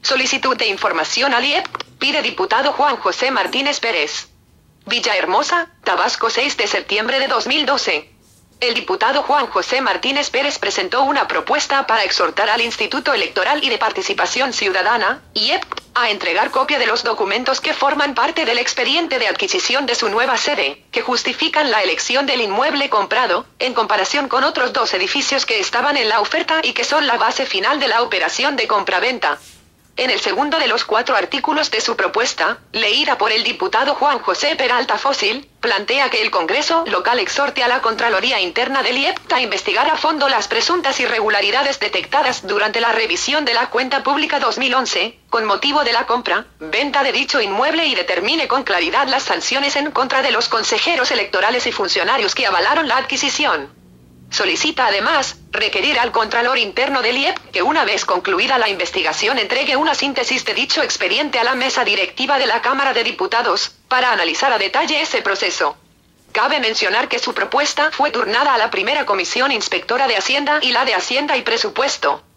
Solicitud de información al IEP, pide diputado Juan José Martínez Pérez. Villahermosa, Tabasco, 6 de septiembre de 2012. El diputado Juan José Martínez Pérez presentó una propuesta para exhortar al Instituto Electoral y de Participación Ciudadana, IEP, a entregar copia de los documentos que forman parte del expediente de adquisición de su nueva sede, que justifican la elección del inmueble comprado, en comparación con otros 2 edificios que estaban en la oferta y que son la base final de la operación de compraventa. En el segundo de los 4 artículos de su propuesta, leída por el diputado Juan José Peralta Fósil, plantea que el Congreso local exhorte a la Contraloría Interna del IEP a investigar a fondo las presuntas irregularidades detectadas durante la revisión de la cuenta pública 2011, con motivo de la compra, venta de dicho inmueble y determine con claridad las sanciones en contra de los consejeros electorales y funcionarios que avalaron la adquisición. Solicita además, requerir al Contralor Interno del IEP que una vez concluida la investigación entregue una síntesis de dicho expediente a la mesa directiva de la Cámara de Diputados, para analizar a detalle ese proceso. Cabe mencionar que su propuesta fue turnada a la primera Comisión Inspectora de Hacienda y la de Hacienda y Presupuesto.